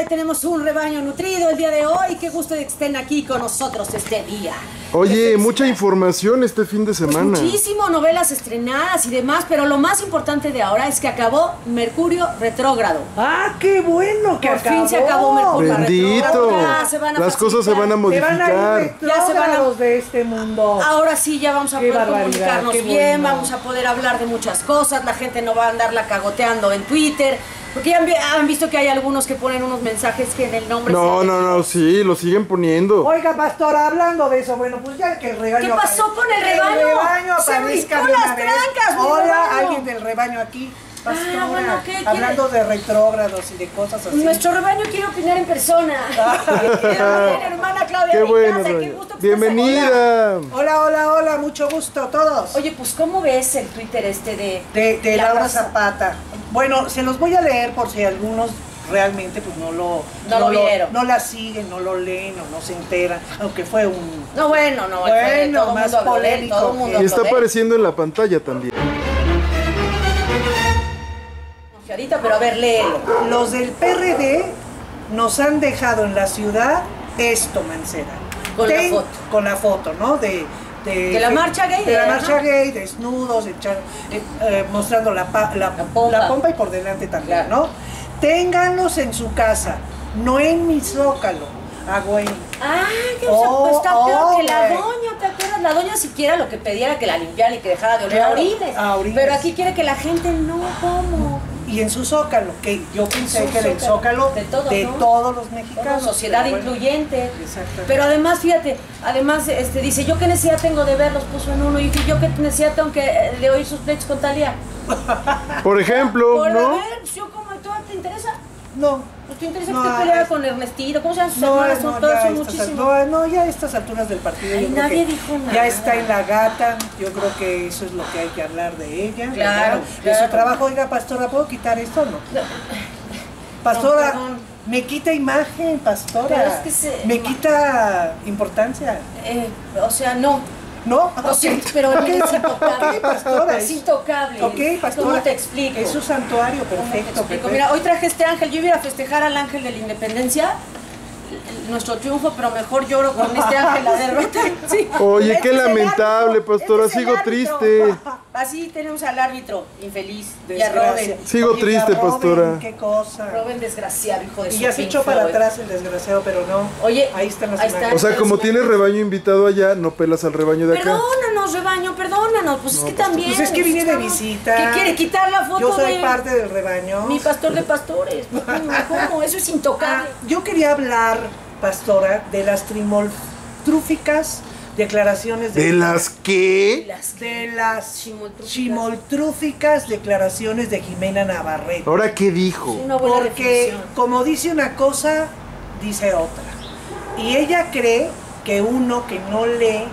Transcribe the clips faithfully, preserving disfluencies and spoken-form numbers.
ya tenemos un rebaño nutrido el día de hoy. Qué gusto de que estén aquí con nosotros este día. Oye, mucha información este fin de semana. Pues muchísimo, novelas estrenadas y demás, pero lo más importante de ahora es que acabó Mercurio retrógrado. ¡Ah, qué bueno que Por acabó! fin se acabó Mercurio Bendito. retrógrado. Ya se van a Las cosas se facilitar. van a Se van a ir modificar. Ya se van a- retrógrados de este mundo. Ahora sí ya vamos a Qué poder barbaridad, comunicarnos qué bien, bueno. vamos a poder hablar de muchas cosas, la gente no va a andarla cagoteando en Twitter, porque ya han, vi- han visto que hay algunos que ponen unos mensajes que en el nombre... No, se- no, no, sí, lo siguen poniendo. Oiga, pastora, hablando de eso, bueno, pues ya que el rebaño... ¿Qué pasó apare- con el que rebaño? El rebaño Se aparezca brincó de una las vez. trancas, mi Hola, rebaño. alguien del rebaño aquí. Pastora, Ah, bueno, ¿qué quiere? hablando de retrógrados y de cosas así. Nuestro rebaño quiere opinar en persona. Hermana Claudia Qué de bueno, casa, qué Doña. gusto que estés aquí. Bienvenida. Hola, hola, hola, mucho gusto a todos. Oye, pues ¿cómo ves el Twitter este de... De, de Laura Laura Zapata. Bueno, se los voy a leer por si algunos realmente pues no lo, No lo vieron. no la siguen, no lo leen o no se enteran, aunque fue un... No, bueno, no, Bueno, todo el más mundo habló de él, polémico todo el mundo que- Y habló está de él. apareciendo en la pantalla también. Ahorita, pero a ver, léelo. Los del P R D nos han dejado en la ciudad esto, Mancera. Con la foto. Con la foto, ¿no? De, de, De la marcha gay, De la ¿no? marcha gay, desnudos, echar- eh, eh, mostrando la, pa- la, La pompa. la pompa y por delante también, Claro. ¿no? Ténganlos en su casa, no en mi zócalo. Ah, güey. Ah, que Oh, pues está peor oh, que la güey. doña, ¿te acuerdas? La doña siquiera lo que pedía era que la limpiara y que dejara de oler Claro, a orines. a orines. Pero aquí quiere que la gente no, ¿cómo? Y en su zócalo, que yo pensé Su que era el zócalo. zócalo De todos, de ¿no? todos los Como mexicanos. sociedad pero bueno. incluyente. Exactamente. Pero además, fíjate, además este, dice, yo qué necesidad tengo de verlos, puso en uno, y dije, yo qué necesidad tengo que, eh, de oír sus pleitos con Talía. Por ejemplo, Por ¿no? a ver, pues, yo como, ¿tú te interesa? No. Pues te interesa No, que usted peleara es- con Ernestino, ¿cómo se llaman sus No, hermanas? no, Son todas, ya son a estas, muchísimos. no, no, ya a estas alturas del partido Ay, yo creo nadie que dijo nada. ya está en la gata, yo creo que eso es lo que hay que hablar de ella, Claro, ¿verdad? De claro. su trabajo. Oiga, pastora, ¿puedo quitar esto o no? Pastora, No, perdón. me quita imagen, pastora, Pero es que se- me quita importancia, Eh, o sea, no. ¿no? O sea, pero Ok, es intocable. ok, pastora, Es intocable. Ok, pastora. ¿Cómo te explico? Es su santuario, ¿Cómo te perfecto, explico? perfecto. Mira, hoy traje este ángel. Yo iba a festejar al ángel de la independencia, nuestro triunfo, pero mejor lloro con este ángel la derrota. Sí. Oye, Este qué es el lamentable, árbitro, pastora, este es el sigo árbitro. triste. Así tenemos al árbitro infeliz y a Desgracia. Robin. Sigo Oye, triste, a Robin, pastora. Qué cosa. Robin desgraciado, hijo de Y su ya se Pink echó para Floyd. atrás el desgraciado, pero no. Oye, ahí están las ahí está. imágenes. O sea, como tienes rebaño invitado allá, no pelas al rebaño de acá. Perdónanos, rebaño, perdónanos. Pues es que también. Pues es que vine de estamos- visita. ¿Qué quiere quitar la foto Yo soy de parte del rebaño. mi pastor de pastores? ¿Cómo? ¿Cómo? Eso es Ah, intocable. yo quería hablar, pastora, de las trimoltrúficas declaraciones de... ¿De las qué? Las De las Chimoltrúficas. chimoltrúficas declaraciones de Jimena Navarrete. ¿Ahora qué dijo? Una buena Porque definición. como dice una cosa, dice otra. Y ella cree que uno que no lee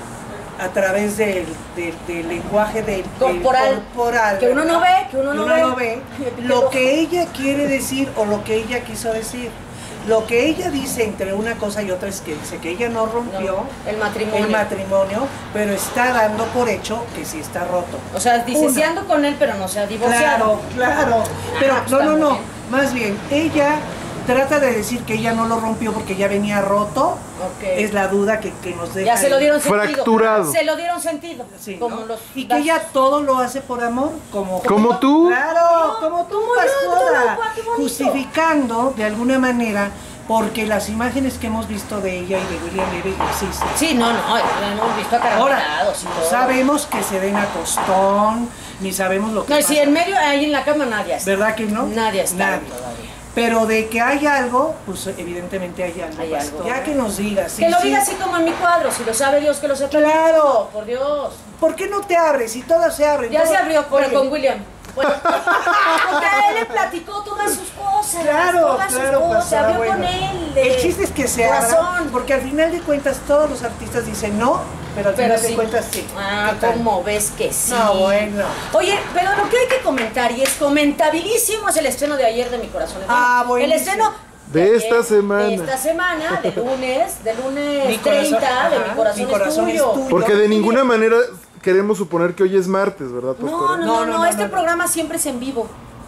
a través del, del- del lenguaje del, del Corporal. corporal, Que uno no ¿verdad? ve, que uno no ve. Me lo quedo- que ella quiere decir o lo que ella quiso decir. Lo que ella dice entre una cosa y otra es que dice que ella no rompió No, el matrimonio. el matrimonio, pero está dando por hecho que sí está roto. O sea, dice, Una. sí ando con él, pero no se ha divorciado. Claro, claro. Pero Ah, pues no, está no, muy no. bien. Más bien, ella trata de decir que ella no lo rompió porque ya venía roto. Ok. Es la duda que, que nos deja. Ya se lo dieron sentido. Fracturado. Se lo dieron sentido. Sí, como ¿no? los Y que ella todo lo hace por amor, como, ¿Como tú? Claro, como tú, como yo, pastora, tú, qué bonito. justificando de alguna manera, porque las imágenes que hemos visto de ella y de William Levy existen. Sí, no, no, ya hemos visto Ahora, acaramelados y no todo. sabemos que se den a costón, ni sabemos lo que No, y pasa. si en medio, ahí en la cama nadie está. ¿Verdad que no? Nadie está Nadie. todavía. Pero de que hay algo, pues evidentemente hay algo. Hay pastor. algo. Ya que nos digas. sí, Que lo sí. diga así como en mi cuadro, si lo sabe Dios que lo sepa. Claro. Por Dios. ¿Por qué no te abres? Si todas se abren. Ya todo- se abrió, pero Oye, con William. Bueno, porque a él le platicó todas sus cosas. Claro, todas claro, sus cosas. Se pastora, abrió bueno. con él. de El chiste es que se abra, corazón. porque al final de cuentas todos los artistas dicen no, pero al Pero final sí. de cuentas sí. Ah, ¿Qué tal? ¿cómo ves que sí? No, bueno. Oye, pero lo que hay que comentar, y es comentabilísimo, es el estreno de ayer de Mi Corazón es Bueno. Ah, El buenísimo. estreno De ayer, esta semana. De esta semana, de lunes, de lunes Mi corazón, treinta, de ajá, Mi Corazón, Mi Corazón es es tuyo. tuyo. Porque de ninguna manera queremos suponer que hoy es martes, ¿verdad, No, pastora? no, no, No, no, no, no, este no. programa siempre es en vivo.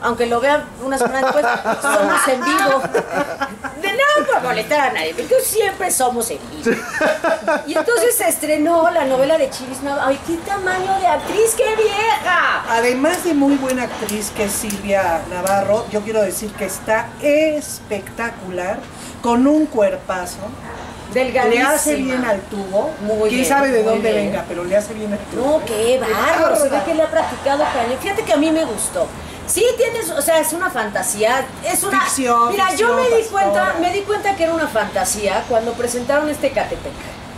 aunque lo vean una semana después, somos en vivo. De nada por molestar a nadie, porque siempre somos en vivo. Y entonces se estrenó la novela de Chivis Navarro. ¡Ay, qué tamaño de actriz, qué vieja! Además de muy buena actriz que es Silvia Navarro, yo quiero decir que está espectacular, con un cuerpazo. Delgadísima. Le hace bien al tubo. Muy Quién bien, sabe de muy dónde bien. venga, pero le hace bien al tubo. No, qué bárbaro, se ve que le ha practicado cañón. Fíjate que a mí me gustó. Sí, tienes, o sea, es una fantasía, es una... Ficción, Mira, ficción, yo me di pastora. cuenta, me di cuenta que era una fantasía cuando presentaron este Catepec.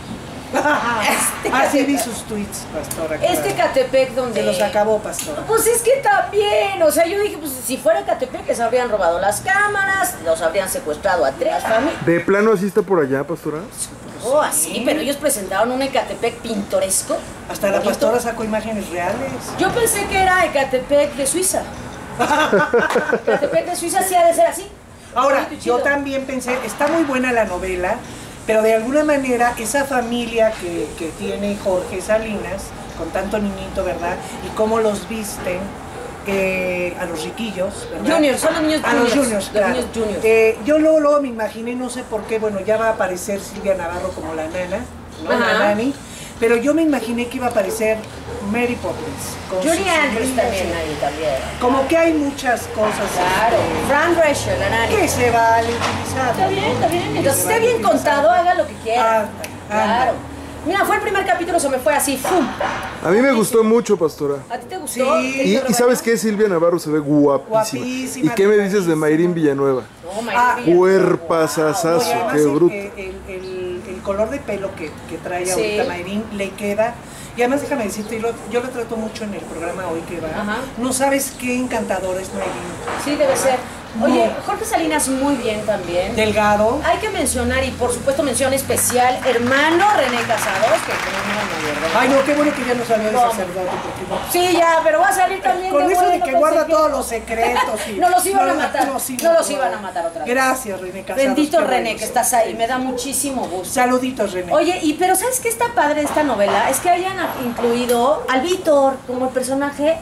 Este Así vi Catepec. sus tweets, pastora. Este claro. Catepec donde... Se los acabó, pastora. Pues es que también, o sea, yo dije, pues si fuera Catepec les habrían robado las cámaras, los habrían secuestrado a tres familias. ¿De plano así está por allá, pastora? Oh, así, pero ellos presentaron un Ecatepec pintoresco. Hasta la bonito. pastora sacó imágenes reales. Yo pensé que era Ecatepec de Suiza. Ecatepec de Suiza sí ha de ser así. Ahora, Bonito y yo chido. también pensé, está muy buena la novela, pero de alguna manera esa familia que, que tiene Jorge Salinas, con tanto niñito, ¿verdad? Y cómo los visten eh, a los riquillos, ¿verdad? Juniors, son los niños A los juniors, juniors, los claro. niños juniors. Eh, yo luego, luego me imaginé, no sé por qué, bueno, ya va a aparecer Silvia Navarro como la nana, ¿no? La Ajá. nani, pero yo me imaginé que iba a aparecer Mary Poppins. con Julie sus Andrews sombrillas, también sí. ahí también. Como que hay muchas cosas Claro. este, Fran Drescher, la nani. que se vale utilizar. Está bien, está bien. Que Mientras se esté vale bien utilizar. contado, haga lo que quiera. Ah, Claro. anda. Mira, fue el primer capítulo, se me fue así, ¡fum! A mí me gustó mucho, pastora. ¿A ti te gustó? Sí. ¿Qué Y, te y ¿sabes qué? Silvia Navarro se ve guapísima. Guapísima, ¿Y qué me dices de Mayrín Villanueva? No, Mayra Ah, Villanueva. Cuerpazazazo, Oye, además qué el, bruto. el, el- el color de pelo que, que trae Sí. ahorita Mayrín le queda. Y además déjame decirte, yo lo, yo lo trato mucho en el programa hoy que va. Ajá. No sabes qué encantador es Mayrín. Sí, debe ser. Oye, No. Jorge Salinas muy bien también. Delgado. Hay que mencionar, y por supuesto mención especial, hermano René Casados, que tenemos una verdad. Ay, no, qué bueno que ya no salió de No. sacerdote, porque no. Sí, ya, pero va a salir también. Con de eso de bueno, que pensé guarda que- todos los secretos. Y No los iban a no, matar, no, sí, no los por iban favor. a matar otra vez. Gracias, René Casados. Bendito qué René, bueno. que estás ahí, me da muchísimo gusto. Saluditos, René. Oye, y pero ¿sabes qué está padre de esta novela? Es que hayan incluido al Víctor como el personaje.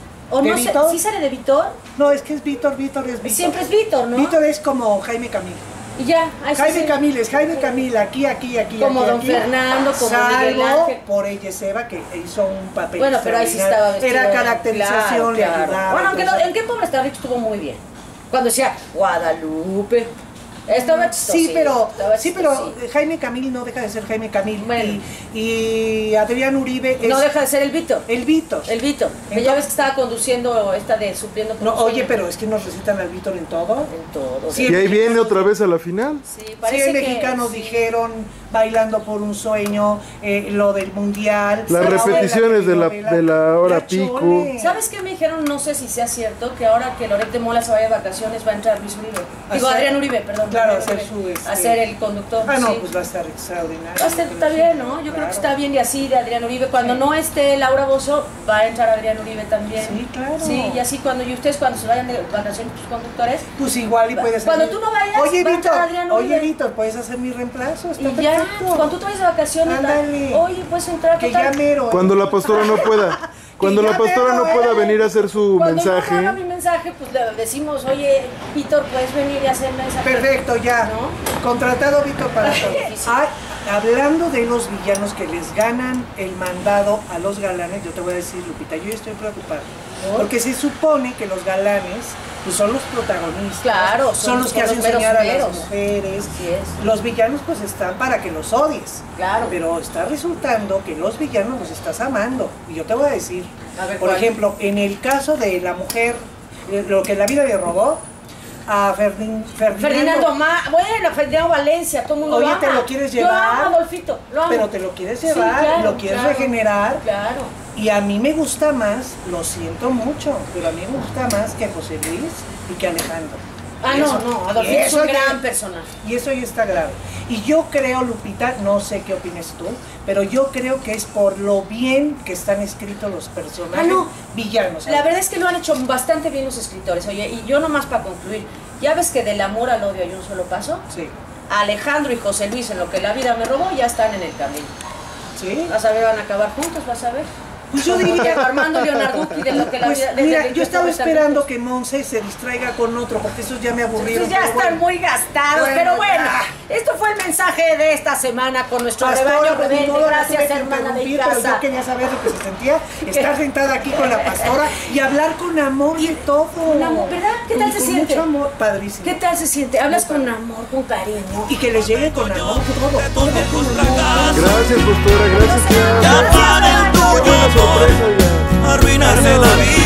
O ¿De no sé, Víctor? ¿sí sale de Víctor? No, es que es Víctor, Víctor es Víctor. Siempre es Víctor, ¿no? Víctor es como Jaime Camil. Y ya, ahí sí Jaime se- Camil es Jaime Camil, aquí, aquí, aquí. Como aquí, Don aquí. Fernando, como Salvo Miguel Ángel. por ella Seba, que hizo un papel. Bueno, pero ahí sí estaba vestido. Era caracterización, claro, le claro. ayudaba. Bueno, aunque no, entonces- en qué pobre está Rick estuvo muy bien. Cuando decía Guadalupe. Estaba chistoso. Sí, pero, estaba sí, pero chistosito. Jaime Camil no deja de ser Jaime Camil. Bueno. Y, y Adrián Uribe es No deja de ser el Víctor. el Víctor. El Víctor. Que ya Entonces- ves que estaba conduciendo esta de supliendo por No, un oye, sueño. pero es que nos recitan al Víctor en todo. En todo. Sí, Y ahí viene otra vez a la final. Sí, Sí, parece que- mexicanos sí. dijeron bailando por un sueño, eh, lo del mundial. Las la repeticiones de la- telenovela. de la hora Ya pico. chole. ¿Sabes qué me dijeron? No sé si sea cierto, que ahora que Loret de Mola se vaya de vacaciones va a entrar Luis Uribe. Digo, Hacer- Adrián Uribe, perdón. Claro, Adrián hacer Uribe. su, este- A ser el conductor. Ah, no, sí. pues va a estar extraordinario. Va a estar, pero está sí, bien, ¿no? Yo creo claro. que está bien y así de Adrián Uribe. Cuando Sí. no esté Laura Bozzo, va a entrar Adrián Uribe también. Sí, claro. Sí, y así cuando y ustedes cuando se vayan de vacaciones tus conductores. Pues igual y puedes Cuando hacer- tú no vayas, Oye, va a entrar Víctor, Adrián oye, Uribe. Víctor, puedes hacer mi reemplazo. Está Y ya, perfecto. cuando tú te vayas de vacaciones, Ándale. oye, puedes entrar Que total. ya mero. ¿eh? Cuando la pastora no pueda. Cuando Y la ya pastora no mero, pueda ¿eh? venir a hacer su Cuando yo mensaje. haga mi mensaje, pues le decimos, oye, Víctor, puedes venir y hacerme esa. Perfecto, ya. ¿No? Contratado Víctor para todo. Difícil. Ah, hablando de los villanos que les ganan el mandado a los galanes, yo te voy a decir, Lupita, yo estoy preocupada. ¿Por? Porque se supone que los galanes pues son los protagonistas. Claro, son, son- los que son hacen los meros soñar a las meros. mujeres. Así es. Los villanos pues están para que los odies. Claro. Pero está resultando que los villanos los estás amando. Y yo te voy a decir, A ver, por ¿cuál? ejemplo, en el caso de la mujer, eh, lo que la vida le robó a Ferdin- Ferdinando. Ferdinando Ma, bueno, Ferdinando Valencia, todo el mundo Oye, lo ama. ¿te lo quieres Yo llevar? amo a Adolfito, lo amo. Pero te lo quieres Sí, llevar, claro, lo quieres claro, regenerar. Claro. Y a mí me gusta más, lo siento mucho, pero a mí me gusta más que José Luis y que Alejandro. Ah, Y no, eso- no, y Adolfito es eso un ya- gran personaje. Y eso ya está grave. Y yo creo, Lupita, no sé qué opines tú, pero yo creo que es por lo bien que están escritos los personajes Ah, no. villanos. La verdad es que lo han hecho bastante bien los escritores. Oye, y yo nomás para concluir, ya ves que del amor al odio hay un solo paso. Sí, Alejandro y José Luis, en lo que la vida me robó, ya están en el camino. sí. Vas a ver, van a acabar juntos, vas a ver. Pues yo Como diría... Diego Armando Leonarducci de lo que la Pues vida... desde mira, que yo estaba estaba esperando que Monse se distraiga con otro, porque esos ya me aburrieron. Pues ya pero están bueno. muy gastados, Bueno, pero bueno, ya. esto fue el mensaje de esta semana con nuestro Pastora, rebaño pues, ni rebelde. modo, la Gracias, tuve que hermana de interrumpir, pero casa. yo quería saber lo que se sentía estar sentada aquí con la pastora y hablar con amor y todo. Con amor, ¿verdad? ¿Qué tal Con- se con siente? mucho amor, padrísimo. ¿Qué tal se siente? Hablas con amor, con cariño. Y que les llegue con amor, todo, todo con amor. Gracias, pastora, gracias, Ya tía. para el Qué tuyo buena sorpresa, oiga. arruinarse la vida.